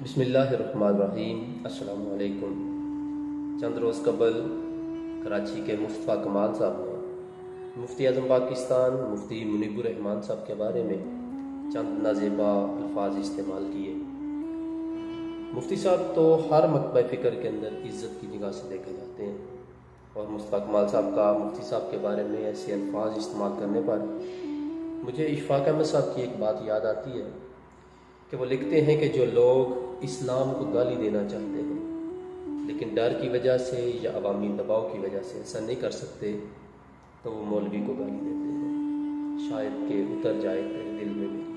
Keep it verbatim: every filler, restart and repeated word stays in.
बिस्मिल्लाहिर्रहमानिर्रहीम। अस्सलाम वालेकुम। चंद रोज़ कबल कराची के मुस्तफ़ा कमाल साहब ने मुफ्ती आज़म पाकिस्तान मुफ्ती मुनीबुर रहमान साहब के बारे में चंद नाज़ेबा अल्फाज इस्तेमाल किए। मुफ्ती साहब तो हर मकतबा फ़िक्र के अंदर इज़्ज़त की निगाह से देखे जाते हैं और मुस्तफ़ा कमाल साहब का मुफ्ती साहब के बारे में ऐसे अल्फाज इस्तेमाल करने पर मुझे इशफ़ाक़ अहमद साहब की एक बात याद आती है कि वो लिखते हैं कि जो लोग इस्लाम को गाली देना चाहते हैं लेकिन डर की वजह से या अवामी दबाव की वजह से ऐसा नहीं कर सकते तो वो मौलवी को गाली देते हैं। शायद कि उतर जाए तेरे दिल में भी।